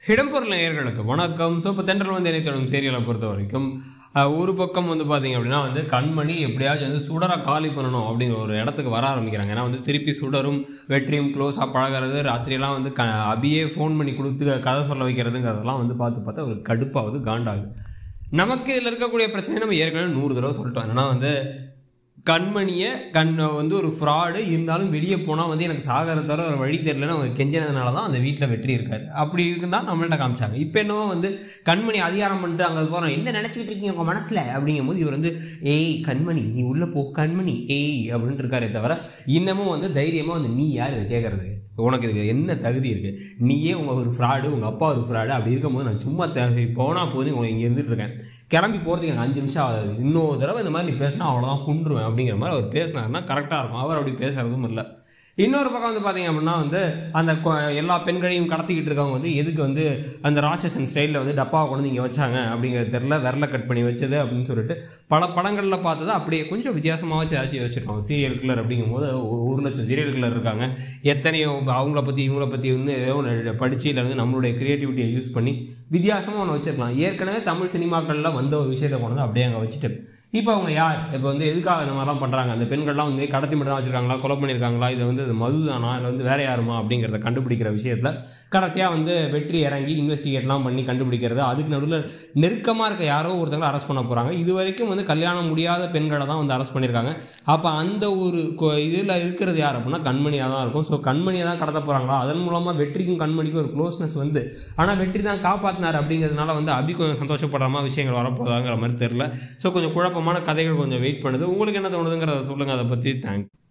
இடம்பொருள் நேயர்களுக்கு வணக்கம். ஸோ இப்போ தென்றல் வந்து என்னை தொடரும் சீரியலை பொறுத்த வரைக்கும் ஒரு பக்கம் வந்து பார்த்தீங்க அப்படின்னா வந்து கண்மணி எப்படியாச்சும் வந்து சுடரை காலி பண்ணணும் அப்படிங்கிற ஒரு இடத்துக்கு வர ஆரம்பிக்கிறாங்க. ஏன்னா வந்து திருப்பி சுடரும் வெற்றியும் க்ளோஸாக பழகிறது, ராத்திரியெல்லாம் வந்து அபியே ஃபோன் பண்ணி கொடுத்து கதை சொல்ல வைக்கிறதுங்கிறதெல்லாம் வந்து பார்த்து ஒரு கடுப்பாவது காண்டாகுது. நமக்கு இதில் இருக்கக்கூடிய பிரச்சனை நம்ம ஏற்கனவே 100 தடவை சொல்லிட்டோம். ஏன்னா வந்து கண்மணியை வந்து ஒரு ஃப்ராடு இருந்தாலும் வெளியே போனால் வந்து எனக்கு சாகர தவிர ஒரு வழி தெரியலன்னு அவங்க கெஞ்சினதுனால தான் அந்த வீட்டில் வெற்றி இருக்காரு. அப்படி இருக்குதான் நம்மள்ட்ட காமிச்சாங்க. இப்போ என்னவோ வந்து கண்மணி அதிகாரம் பண்ணிட்டு அங்கே போகிறோம், என்ன நினச்சிக்கிட்டு இருக்கீங்க உங்கள் மனசில் அப்படிங்கும் போது இவர் வந்து ஏய் கண்மணி நீ உள்ளே போ கண்மணி ஏய் அப்படின்ட்டு இருக்காரே தவிர இன்னமும் வந்து தைரியமாக வந்து நீ யார் இதை கேட்கறது, உனக்கு இதுக்கு என்ன தகுதி இருக்குது, நீயே உங்கள் ஒரு ஃப்ராடு உங்கள் அப்பா ஒரு ஃப்ராடு, அப்படி இருக்கும்போது நான் சும்மா போனால் போது உங்களை இங்கே இருந்துட்டு இருக்கேன், கிளம்பி போகிறதுக்கு எனக்கு 5 நிமிஷம் ஆகாது, இன்னொரு தடவை இந்த மாதிரி நீ பேசினா அவ்வளோதான் கொண்டுருவேன் அப்படிங்கிற மாதிரி அவர் பேசினாருன்னா கரெக்டாக இருக்கும். அவர் அப்படி பேசுறதும் இல்லை. இன்னொரு பக்கம் வந்து பார்த்தீங்க அப்படின்னா வந்து அந்த எல்லா பெண்களையும் கடத்திக்கிட்டு இருக்கவங்க வந்து எதுக்கு வந்து அந்த ராட்சசன் ஸ்டைலில் வந்து டப்பாவை கொண்டு இங்கே வச்சாங்க அப்படிங்கிறது தெரில, விரலை கட் பண்ணி வச்சது அப்படின்னு சொல்லிட்டு பல படங்களில் பார்த்தது அப்படியே கொஞ்சம் வித்தியாசமாக வச்சு ஏதாச்சும் வச்சுருக்காங்க. சீரியல் கில்லர் அப்படிங்கும் போது 1 லட்சம் சீரியல் கில்லர் இருக்காங்க. எத்தனையோ அவங்கள பற்றி இவங்கள பற்றி வந்து ஏதோ ஒன்று படிச்சியில் வந்து நம்மளுடைய க்ரியேட்டிவிட்டியை யூஸ் பண்ணி வித்தியாசமாக ஒன்று வச்சுருக்கலாம். ஏற்கனவே தமிழ் சினிமாக்களில் வந்த ஒரு விஷயத்தை கொண்டு வந்து அப்படியே அங்கே வச்சுட்டு இப்போ அவங்க யார், இப்போ வந்து எதுக்காக இந்த மாதிரிலாம் பண்ணுறாங்க, அந்த பெண்கள்லாம் வந்து கடத்தி மட்டும் தான் வச்சுருக்காங்களா, கொலை பண்ணியிருக்காங்களா, இது வந்து மது தானா, இல்லை வந்து வேற யாருமா அப்படிங்கிறத கண்டுபிடிக்கிற விஷயத்தில் கடைசியாக வந்து வெற்றி இறங்கி இன்வெஸ்டிகேட்லாம் பண்ணி கண்டுபிடிக்கிறது. அதுக்கு நடுவில் நெருக்கமாக இருக்க யாரோ ஒருத்தங்களை அரெஸ்ட் பண்ண போகிறாங்க. இது வரைக்கும் வந்து கல்யாணம் முடியாத பெண்களை தான் வந்து அரெஸ்ட் பண்ணியிருக்காங்க. அப்போ அந்த ஒரு இதில் இருக்கிறது யார் அப்படின்னா கண்மணியாக தான் இருக்கும். ஸோ கண்மணியை தான் கடத்த போகிறாங்களா, அதன் மூலமாக வெற்றிக்கும் கண்மணிக்கும் ஒரு க்ளோஸ்னஸ் வந்து ஆனால் வெற்றி தான் காப்பாற்றினார் அப்படிங்கிறதுனால வந்து அபி கொஞ்சம் சந்தோஷப்படுற மாதிரி விஷயங்கள் வரப்போதாங்கிற மாதிரி தெரில. ஸோ கொஞ்சம் குழப்பமான கதைகள் கொஞ்சம் வெயிட் பண்ணுது. உங்களுக்கு என்ன தோணுதுங்கிறத சொல்லுங்கள், அதை பற்றி தேங்க்ஸ்.